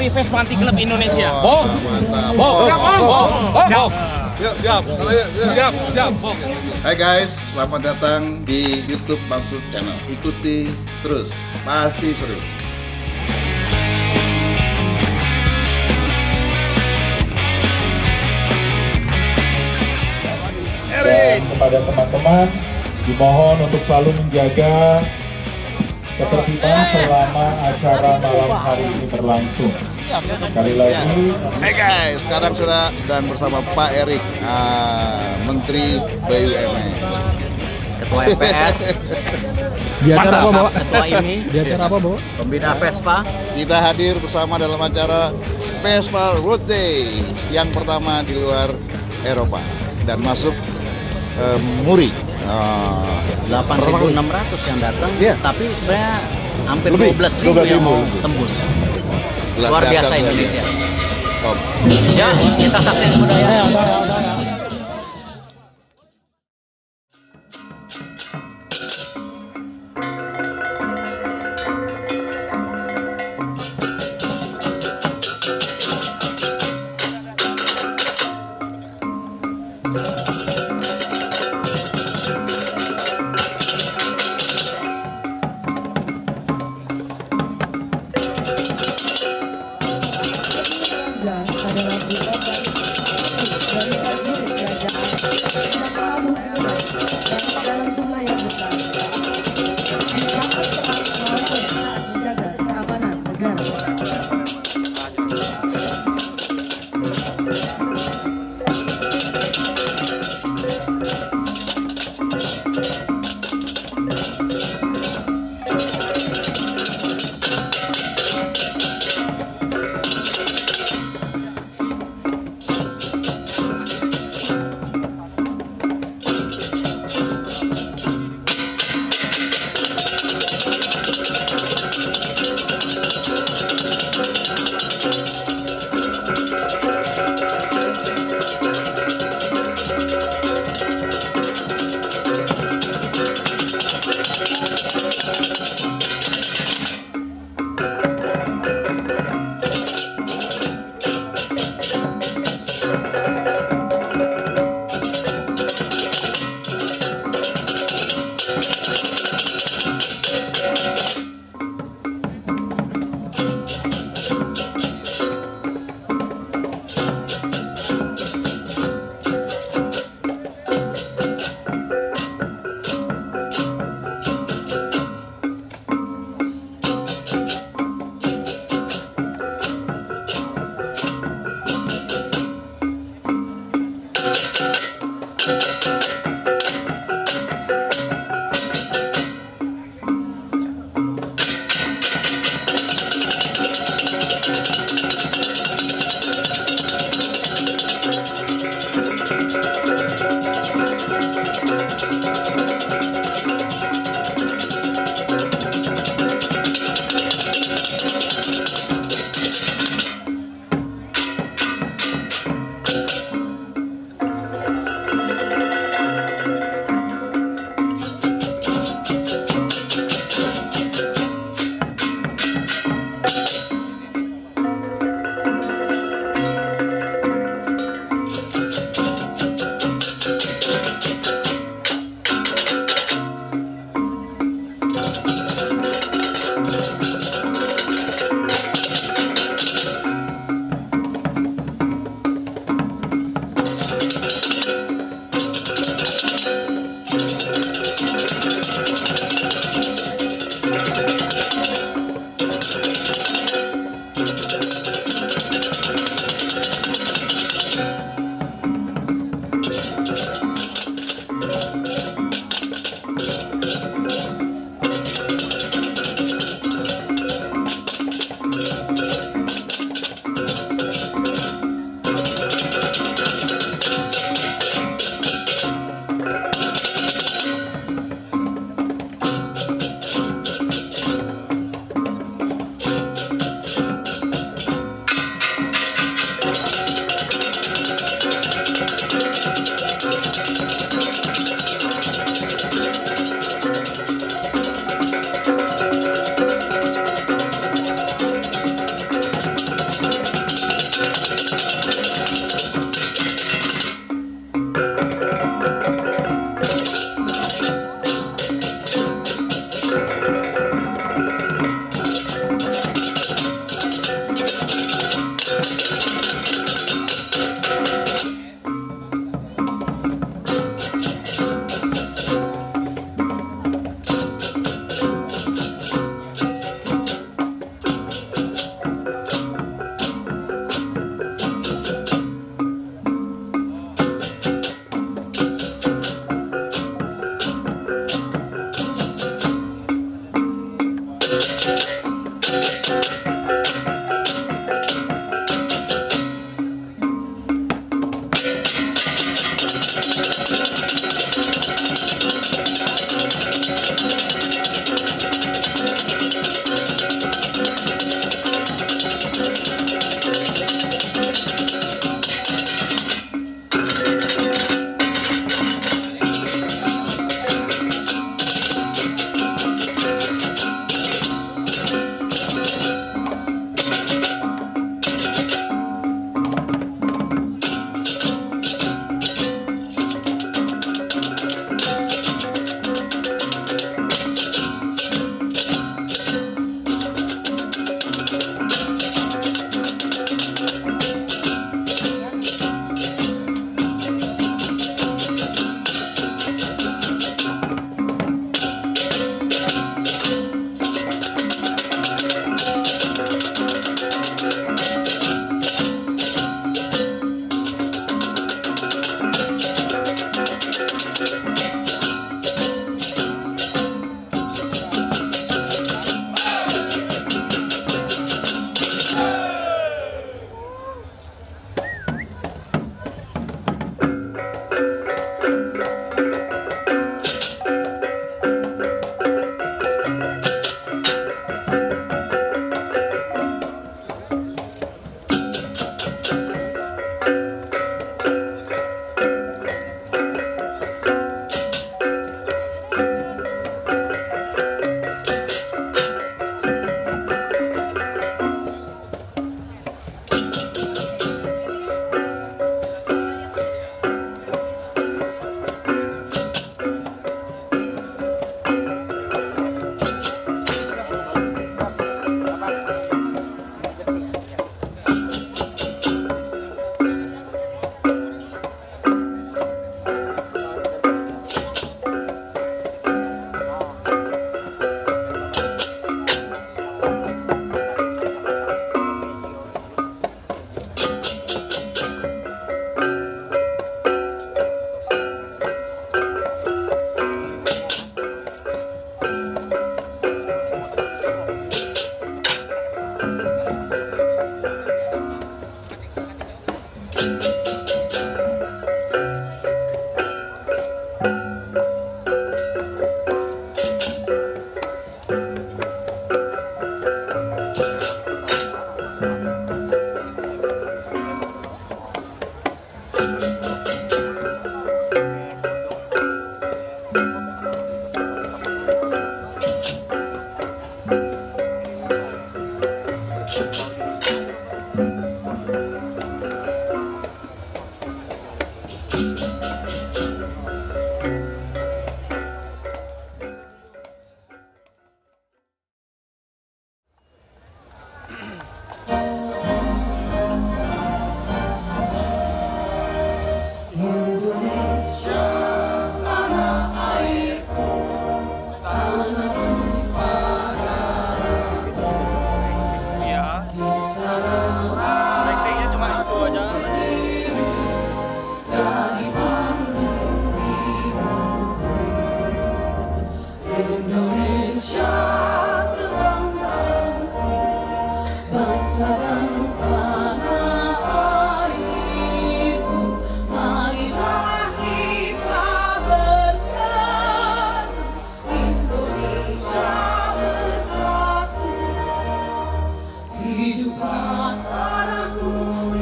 Vespa Anti Club Indonesia. Bok. Siap. Hai guys, selamat datang di YouTube Maksud Channel. Ikuti terus, pasti seru. Dan kepada teman-teman dimohon untuk selalu menjaga ketertiban selama acara malam hari ini berlangsung. Sekali lagi. Hai guys, sekarang sedang bersama Pak Erik, Menteri BUMN, Ketua MPR. Di acara apa, Bapak? Ketua ini. Di acara apa, Bapak? Pembina Vespa. Kita hadir bersama dalam acara Vespa Road Day yang pertama di luar Eropa dan masuk Muri. 8.600 yang datang, tapi sebenarnya hampir 12.000 yang mau tembus. Luar biasa Indonesia. Top. Ya, kita saksikan budaya. Dan adalah berita dari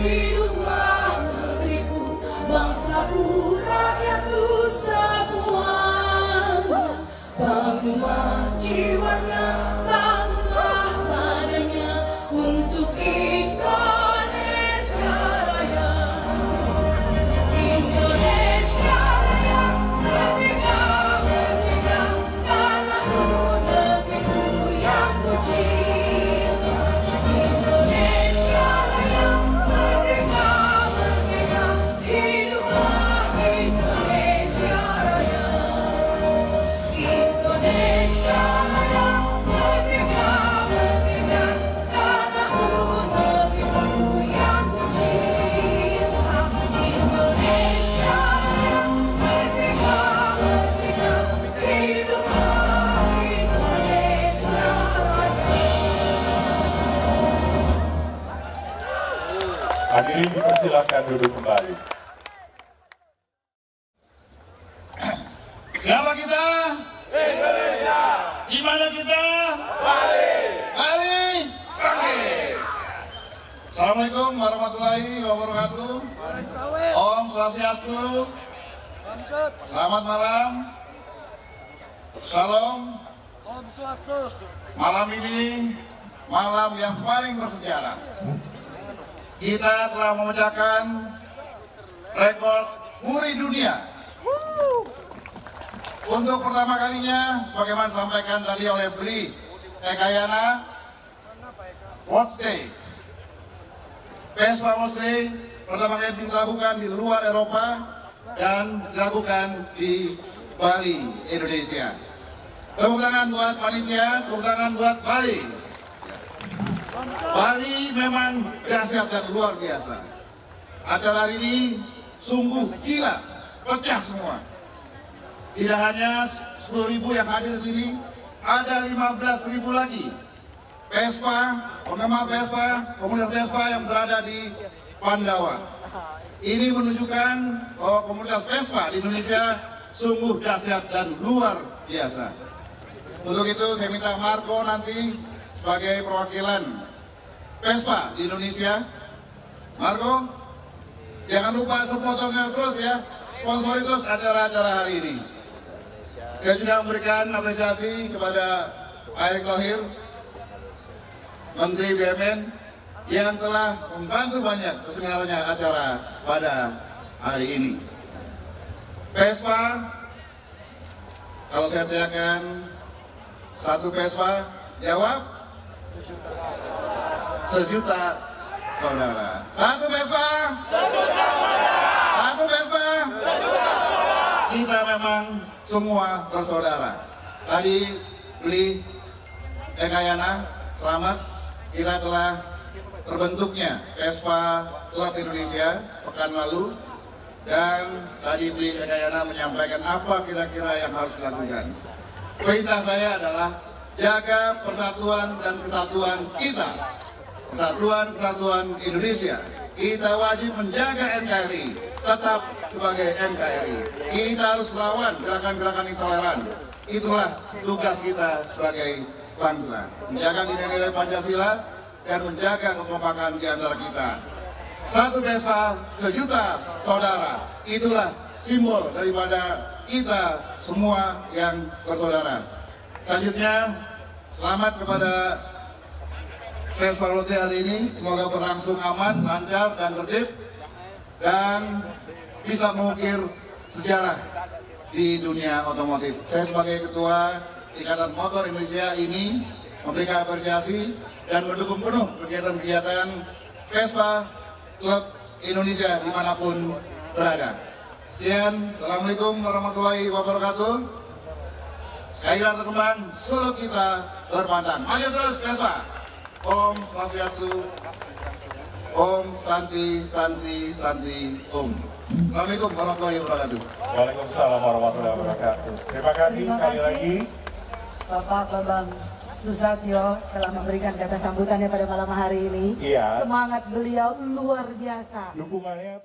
hiduplah negeriku, bangsaku, rakyatku semuanya. Bangunlah jiwanya, bangunlah badannya untuk Indonesia Raya. Indonesia Raya, merdeka, merdeka, tanahku, negeriku yang ku cinta. Indonesia Raya, merdeka, merdeka, hiduplah Indonesia Raya. Indonesia Raya, merdeka, merdeka, tanahku, negeriku yang ku cinta. Indonesia Raya, merdeka, merdeka, hiduplah Indonesia Raya. Hadirin dipersilakan duduk kembali. Siapa kita? Indonesia. Di mana kita? Bali. Bali. Bali. Assalamualaikum warahmatullahi wabarakatuh. Om Swastiastu. Selamat malam. Shalom. Malam ini malam yang paling bersejarah. Kita telah memecahkan rekor muri dunia. Untuk pertama kalinya, sebagaimana disampaikan tadi oleh Bli Ekayana, World Day, Vespa World Day pertama kali dilakukan di luar Eropa dan dilakukan di Bali, Indonesia. Tepuk tangan buat panitia, tepuk tangan buat Bali. Bali memang dahsyat dan luar biasa. Acara hari ini sungguh gila, pecah semua. Tidak hanya 10.000 yang hadir di sini, ada 15.000 lagi Vespa, penggemar Vespa, komunitas Vespa yang berada di Pandawa. Ini menunjukkan bahwa komunitas Vespa di Indonesia sungguh dahsyat dan luar biasa. Untuk itu saya minta Marco nanti sebagai perwakilan Vespa di Indonesia. Marco, jangan lupa supporternya terus ya, sponsori terus acara-acara hari ini. Saya juga memberikan apresiasi kepada Pak Erick Thohir, Menteri BUMN, yang telah membantu banyak terselenggaranya acara pada hari ini. Vespa, kalau saya tanyakan satu Vespa, jawab? Sejuta saudara. Satu Vespa? Sejuta saudara. Satu Vespa? Sejuta saudara. Kita memang semua bersaudara. Tadi Bli Ekayana, selamat. Kita telah terbentuknya Vespa Club Indonesia pekan lalu, dan tadi Bli Ekayana menyampaikan apa kira-kira yang harus dilakukan. Perintah saya adalah jaga persatuan dan kesatuan kita, kesatuan Indonesia. Kita wajib menjaga NKRI tetap sebagai NKRI. Kita harus lawan gerakan-gerakan intoleran. Itulah tugas kita sebagai bangsa, menjaga nilai-nilai Pancasila dan menjaga kekompakan di antara kita. Satu Vespa, sejuta saudara. Itulah simbol daripada kita semua yang bersaudara. Selanjutnya, selamat kepada Vespa World Day hari ini. Semoga berlangsung aman, lancar, dan tertib, dan bisa mengukir sejarah di dunia otomotif. Saya sebagai Ketua Ikatan Motor Indonesia ini memberikan apresiasi dan mendukung penuh kegiatan-kegiatan Vespa Club Indonesia dimanapun berada. Sekian, Assalamualaikum warahmatullahi wabarakatuh. Sekali lagi teman-teman, suruh kita berpantang. Maju terus Vespa. Om Swastiastu, Om Santi, Santi, Santi, Om. Assalamualaikum warahmatullahi wabarakatuh. Waalaikumsalam warahmatullahi wabarakatuh. Terima kasih sekali lagi Bapak Bambang Susatyo telah memberikan kata sambutannya pada malam hari ini. Iya. Semangat beliau luar biasa. Dukungannya.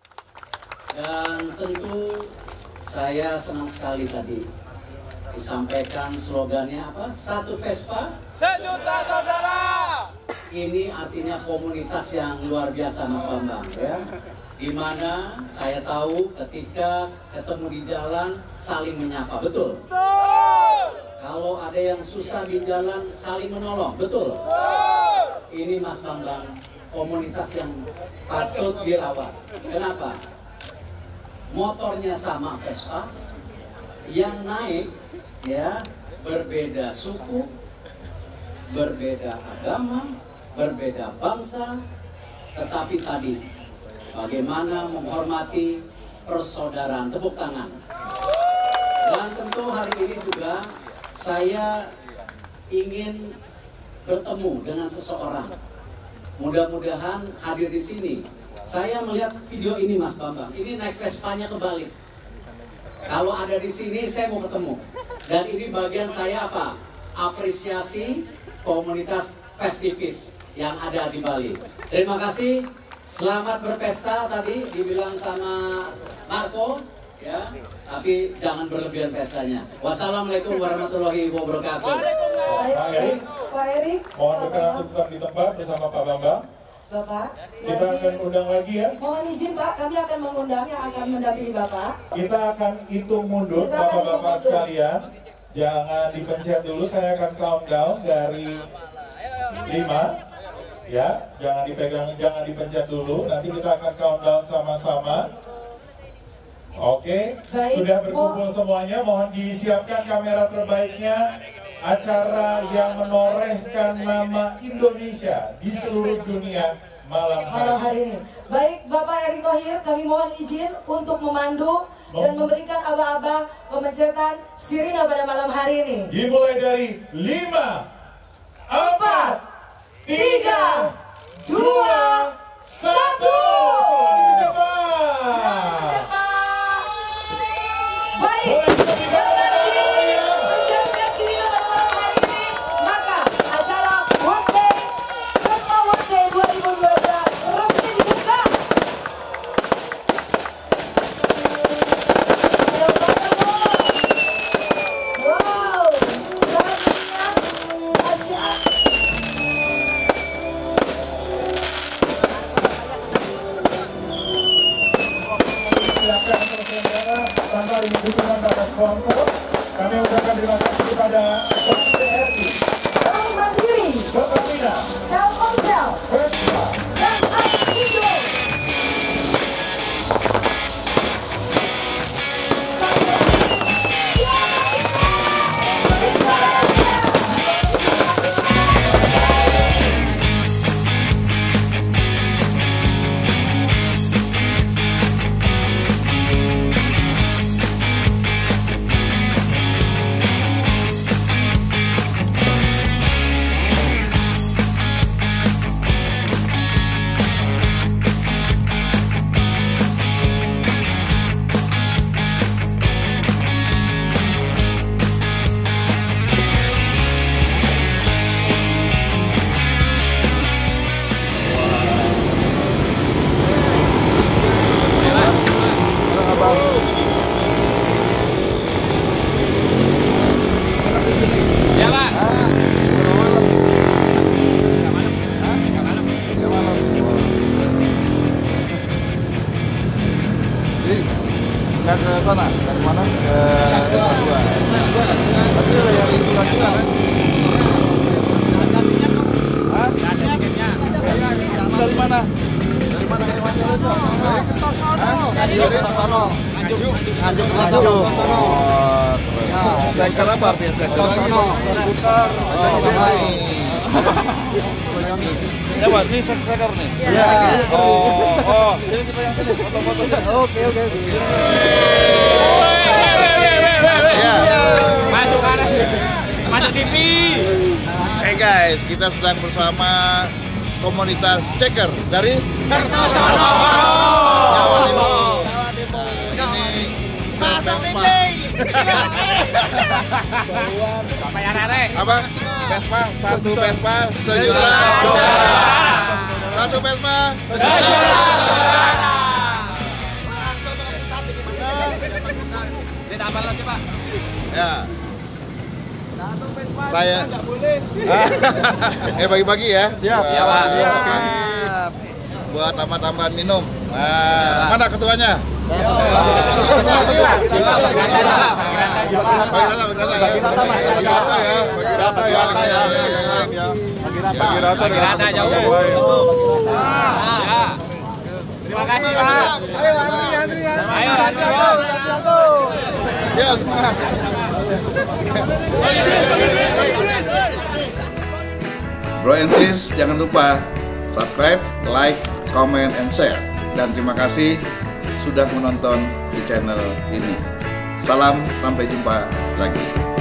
Dan tentu saya senang sekali tadi disampaikan slogannya apa? Satu Vespa, sejuta saudara. ini artinya komunitas yang luar biasa Mas Bambang ya. Dimana saya tahu ketika ketemu di jalan saling menyapa, betul? Kalau ada yang susah di jalan saling menolong, betul? Ini Mas Bambang komunitas yang patut dirawat. Kenapa? Motornya sama Vespa, yang naik ya berbeda suku, berbeda agama, berbeda bangsa, tetapi tadi bagaimana menghormati persaudaraan. Tepuk tangan. Dan tentu hari ini juga saya ingin bertemu dengan seseorang. Mudah-mudahan hadir di sini. Saya melihat video ini Mas Bambang. Ini naik Vespanya kebalik. Kalau ada di sini saya mau ketemu. Dan ini bagian saya apa? Apresiasi komunitas Festivis yang ada di Bali. Terima kasih. Selamat berpesta tadi dibilang sama Marco ya. Tapi jangan berlebihan pestanya. Wassalamualaikum warahmatullahi wabarakatuh. Pak Erik, Pak Erik, mohon berkenan untuk tetap di tempat bersama Pak Bambang. Bapak, Kita akan undang lagi ya. mohon izin Pak, kami akan mengundang yang akan mendampingi Bapak. Kita akan hitung mundur, Kita akan hitung Bapak-Bapak mundur. sekalian. Jangan dipencet dulu, saya akan countdown dari 5. Ya, jangan dipegang, jangan dipencet dulu. Nanti kita akan countdown sama-sama. Oke, Baik. sudah berkumpul semuanya. Mohon disiapkan kamera terbaiknya. Acara yang menorehkan nama Indonesia di seluruh dunia malam Malam hari. hari ini. Baik, Bapak Erick Thohir, kami mohon izin untuk memandu dan memberikan aba-aba pemencetan sirina pada malam hari ini. Dimulai dari 5, 4, 3, 2, 1. Selamat dipencetkan. Baik, Boleh kita tinggalkan ya. pencetkan sirina pada malam hari ini. Maka acara World Day, Vespa World Day 2012 resmi dibuka. Ayo, wow, selanjutnya Asia. Silakan terselenggara tanpa dukungan para sponsor. Kami ucapkan terima kasih kepada Bank BRI, Bank Mandiri, Pertamina, Telkomsel, Vespa, dan Aksindo. Nggak ke sana, dari mana? Ke Desa 2. Tapi yang itu lagi kan? Hah? Dari mana? Dari mana ke mana? Dari Kertosono. Anjuk Kertosono. Sektor apa artinya sektor? Putar. Ya Pak, ini sektor nih? Iya. Oh. Jadi kita yang sini, foto-fotonya. Oke. Masuk arah, masuk TV. Hey guys, kita sedang bersama komunitas Ceker dari Kertosono. Jawa Timur. Ini apa? Vespa, satu Vespa, sejuta. Satu Vespa, Kita apa lagi Pak? ya. Saya. Bagi-bagi ya. Siap. Ya, Pak. Siap. Buat tambah-tambahan minum. Nah, mana ketuanya? Terima kasih, Pak. Ayo, antri. Ya, semua. Bro and sis, jangan lupa subscribe, like, comment, and share. Dan terima kasih sudah menonton di channel ini. Salam, sampai jumpa lagi.